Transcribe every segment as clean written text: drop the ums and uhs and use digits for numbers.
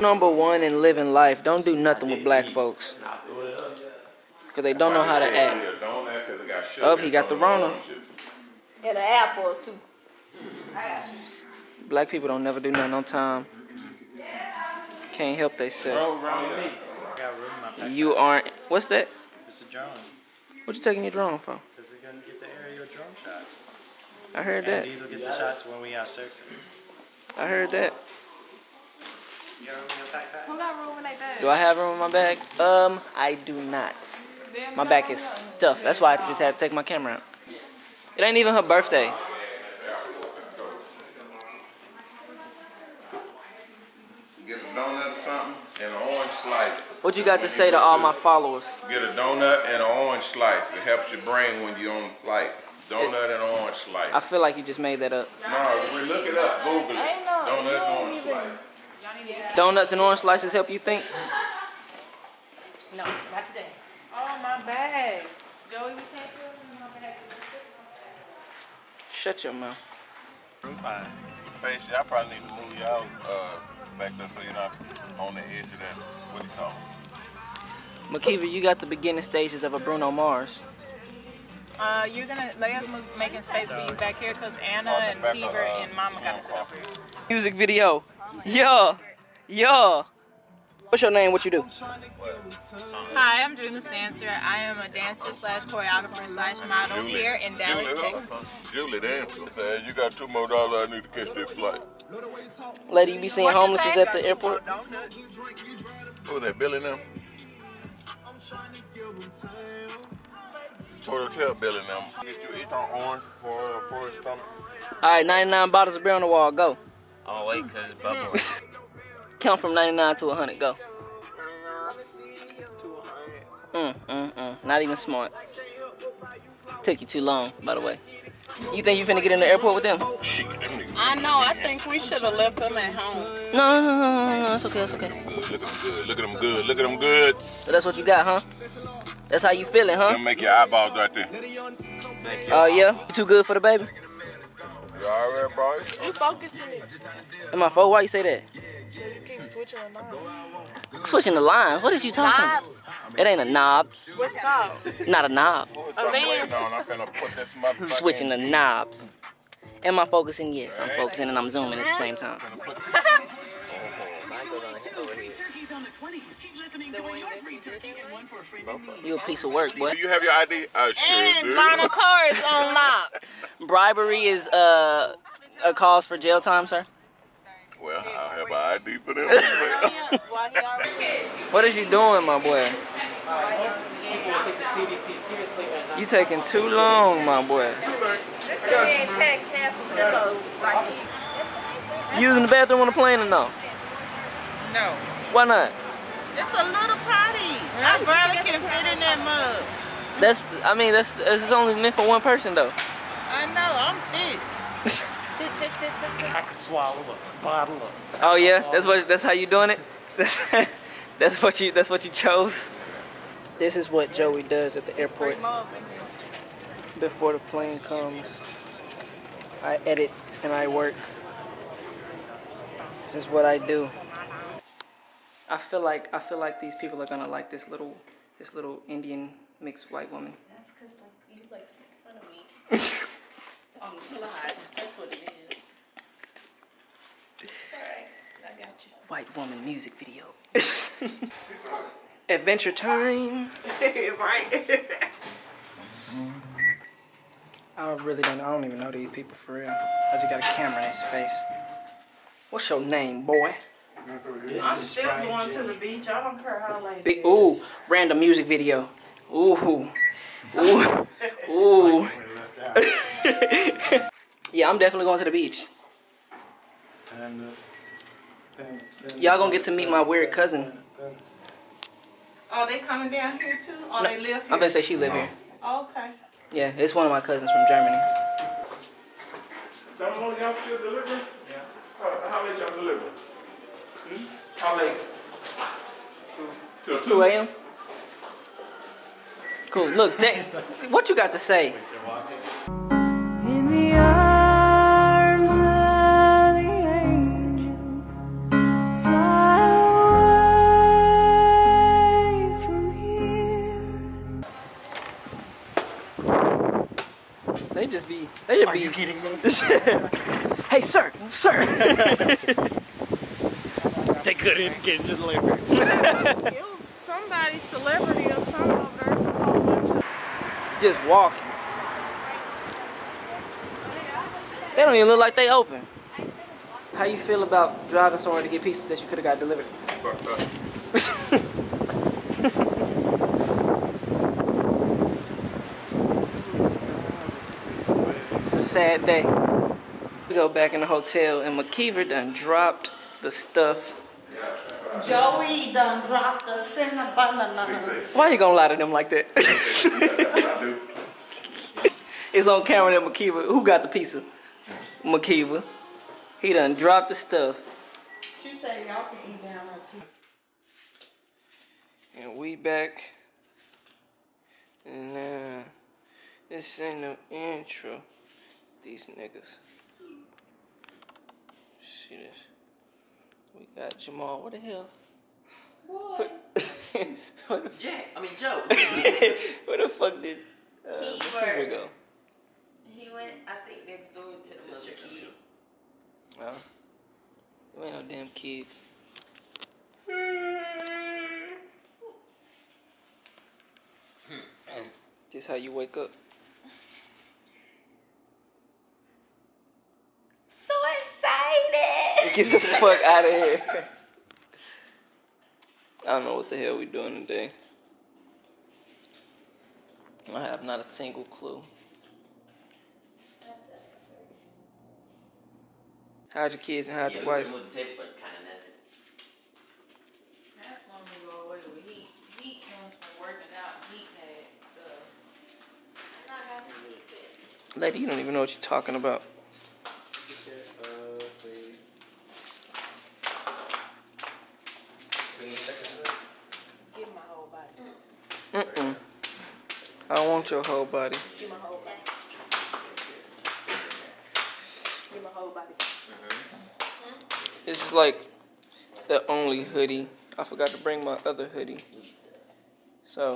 Number one in living life, don't do nothing with black folks. Because they don't know how to act. Oh, he got the Rona. And an apple too. Black people don't never do nothing on time. Can't help themselves. You aren't. What's that? It's a drone. What you taking your drone for? Because we're going to get the aerial drone shots. I heard that. And these will get the shots when we are circling. I heard that. You got room in your backpack? Who got room in their bag? Do I have room in my bag? I do not. My bag is stuffed. That's why I just had to take my camera out. It ain't even her birthday. Get a donut or something and an orange slice. What you got to say to all my followers? Get a donut and an orange slice. It helps your brain when you're on the flight. Donut and an orange slice. I feel like you just made that up. No, we look it up. Google it. Donut and orange slice. Donuts and orange slices help you think? No, not today. Oh, my bag. Joey, we can't do it. Shut your mouth. Room 5. Face, I probably need to move y'all back there so you're not on the edge of that. What you call it? Makiva, you got the beginning stages of a Bruno Mars. You're gonna let us making space for you back here because Anna and Fever and Mama gotta sit up here. Music video. Yeah. Yeah. What's your name? What you do? Hi, I'm Dreamless Dancer. I am a dancer slash choreographer slash model here in Dallas, Texas. Julie Dancer said, you got $2 more, I need to catch this flight. Lady, you be seeing homelesses at the airport? Who was that, Billy now? So tell Billy now. Get you eat on orange for his stomach. Alright, 99 bottles of beer on the wall, go. Oh, wait, because it's bubbling. Count from 99 to 100, go. Not even smart. Took you too long, by the way. You think you finna get in the airport with them? Shit, them niggas. I know, I think we should have left them at home. No, it's okay, it's okay. Look at them good, look at them good, look at them good. So that's what you got, huh? That's how you feeling, huh? They'll make your eyeballs right there. Oh, yeah? You too good for the baby? You alright, boy? You focusing it. Am I for? Why you say that? You keep switching the lines. Switching the lines? What is you talking about? It ain't a knob. What's it called? Not a knob. A lens. I'm finna put this motherfucker Switching the knobs. Am I focusing? Yes, I'm focusing and I'm zooming at the same time. You a piece of work, boy. Do you have your ID? I sure do. Final car is unlocked. Bribery is a cause for jail time, sir. Well, I'll have an ID for them. What is you doing, my boy? You taking too long, my boy. You using the bathroom on the plane or no? No. Why not? It's a little potty. I barely can fit in that mug. It's only meant for one person though. I know, I'm thick. I could swallow a bottle of. Oh yeah, that's how you doing it. That's what you chose. This is what Joey does at the airport before the plane comes. I edit and I work. This is what I do. I feel like these people are gonna like this little Indian mixed white woman. That's because you like to make fun of me on the slide. That's what it is. It's alright. I got you. White woman music video. Adventure time. Right. I don't even know these people for real. I just got a camera in his face. What's your name, boy? I'm still going to the beach. I don't care how late it is. Ooh, random music video. Ooh. Ooh. Yeah, I'm definitely going to the beach. Y'all gonna get to meet my weird cousin. Oh, they coming down here too? Oh, they live here? I'm gonna say she live here. Oh, okay. Yeah, it's one of my cousins from Germany. That one y'all still delivering? Yeah. How late y'all deliver? How late? 2 a.m. Cool. Look, what you got to say? In the arms of the angel, fly They just be. Are you kidding this? Hey, sir, sir. They couldn't get to the library. It was somebody's celebrity or something over there. It's a whole bunch of... Just walking. They don't even look like they open. How you feel about driving somewhere to get pieces that you could have got delivered? It's a sad day. We go back in the hotel and McKeever done dropped the stuff. Joey done dropped the cinnamon bananas. Why you gonna lie to them like that? It's on camera that McKeever. Who got the pizza? McKeever. He done dropped the stuff. She said y'all can eat down there too. And we back. And this ain't no intro. These niggas. See this? We got Jamal. What the hell? What? What the Jack, I mean Joe. where the fuck did McKeever go? He went, I think, next door to the other kids. Well, there ain't no damn kids. This how you wake up. So excited! Get the fuck out of here. I don't know what the hell we doing today. I have not a single clue. How'd your kids and how'd your wife? Kind of nothing. That's when we go away with heat. Heat comes from working out. Heat had stuff. I'm not having anything. Lady, you don't even know what you're talking about. Give my whole body. I don't want your whole body. Give my whole body. Give my whole body. This is like the only hoodie. I forgot to bring my other hoodie. So,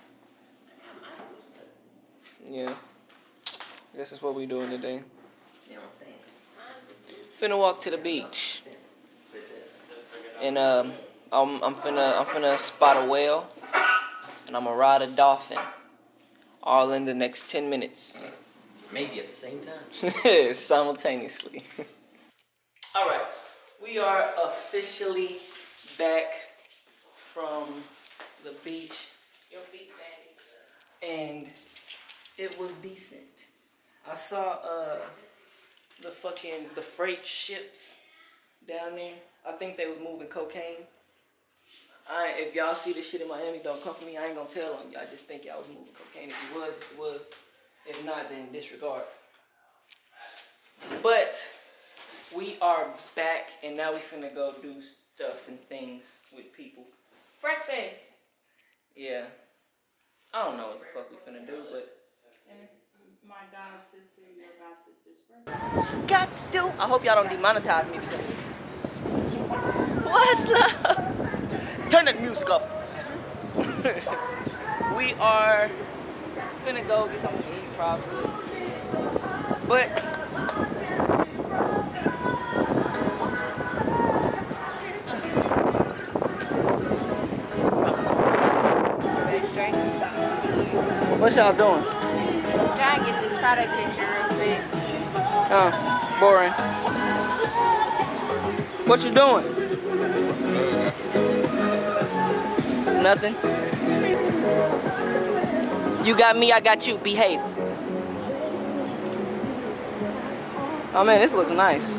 yeah. I guess that's what we doing today. You don't think? Finna walk to the beach. And I'm finna spot a whale. And I'm gonna ride a dolphin. All in the next 10 minutes. Maybe at the same time. Simultaneously. Alright. We are officially back from the beach. Your feet sandy. And it was decent. I saw the freight ships down there. I think they was moving cocaine. If y'all see this shit in Miami, don't come for me. I ain't gonna tell on you. I just think y'all was moving cocaine. If it was. If not, then disregard. But we are back, and now we finna go do stuff and things with people. Breakfast. Yeah. I don't know what the fuck we finna do, but And it's my god sister, your god sister's birthday. got to do. I hope y'all don't demonetize me because of this. What's love? Turn that music off. We are finna go get something to eat, probably. But what y'all doing? Try and get this product picture real quick. Oh, boring. What you doing? Nothing. You got me, I got you. Behave. Oh man, this looks nice.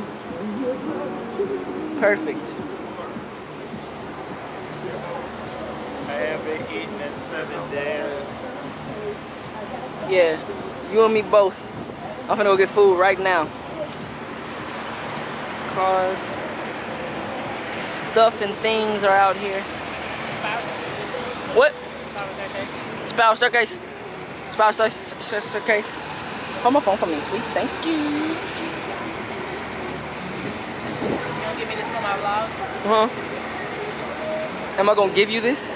Perfect. I haven't eaten in 7 days. Yeah, you and me both. I'm finna go get food right now. Cars, stuff and things are out here. What? Spiral staircase. Spiral staircase. Hold my phone for me, please. Thank you. You don't give me this for my vlog? Am I gonna give you this?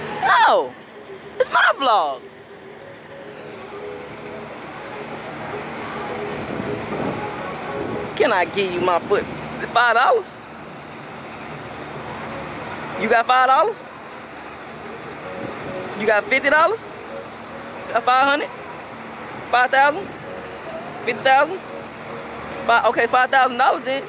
No! It's my vlog. Can I give you my foot? $5? You got $5? You got $50? Got 500? 5,000? 50,000? Okay, $5,000 then.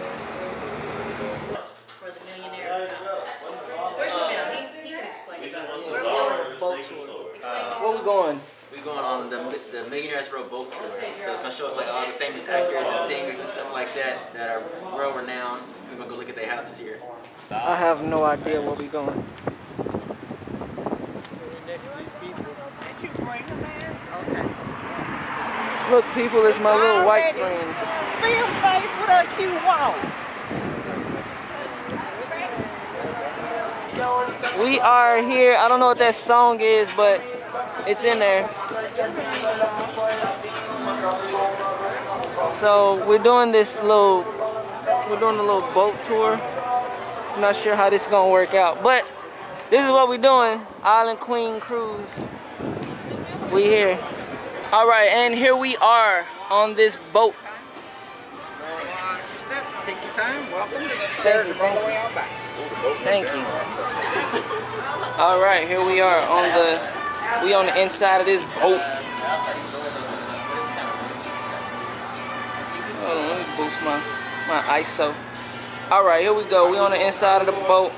For the millionaire houses. Where's he now? He can explain it. We're on a boat tour. Where we going? We're going on the Millionaires Row boat tour. So it's going to show us like all the famous actors and singers and stuff like that that are world renowned. We're going to go look at their houses here. I have no idea where we going. Look, people, it's my little white friend. Film face with a cute wall. We are here. I don't know what that song is, but it's in there. So we're doing a little boat tour. I'm not sure how this is gonna work out, but this is what we're doing. Island Queen Cruise. We here. All right, and here we are on this boat. Take your time, welcome. Thank you. Thank you. All right, here we are on the inside of this boat. Hold on, let me boost my ISO. All right, here we go. We on the inside of the boat.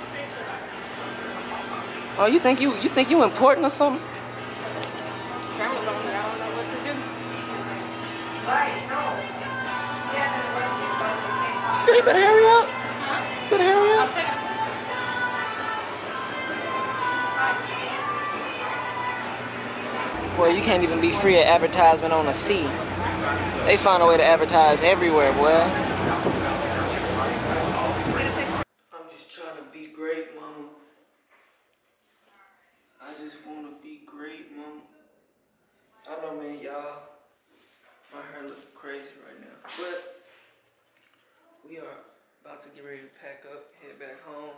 Oh, you think you important or something? Camera's on there. I don't know what to do. Girl, you better hurry up. Better hurry up. I'm taking Boy, you can't even be free of advertisement on the sea. They find a way to advertise everywhere, boy. I'm just trying to be great, mama. I just want to be great, mama. I know, man, y'all. My hair looking crazy right now. But we are about to get ready to pack up, head back home.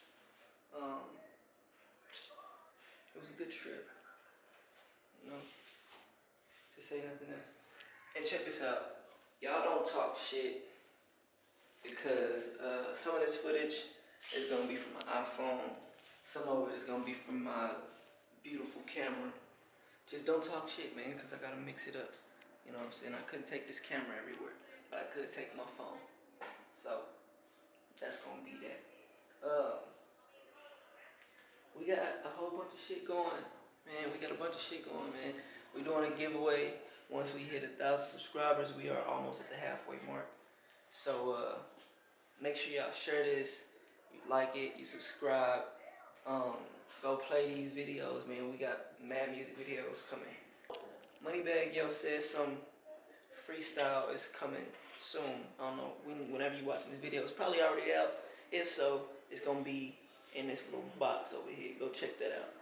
It was a good trip. You know, to say nothing else. And check this out. Y'all don't talk shit because some of this footage is gonna be from my iPhone. Some of it is gonna be from my beautiful camera. Just don't talk shit, man, because I gotta mix it up. You know what I'm saying? I couldn't take this camera everywhere, but I could take my phone. So that's gonna be that. We got a whole bunch of shit going. Man, we got a bunch of shit going, man. We're doing a giveaway. Once we hit 1,000 subscribers, we are almost at the halfway mark. So make sure y'all share this, you like it, you subscribe. Go play these videos, man. We got mad music videos coming. Moneybag Yo says some freestyle is coming soon. I don't know, whenever you're watching this video, it's probably already out. If so, it's gonna be in this little box over here. Go check that out.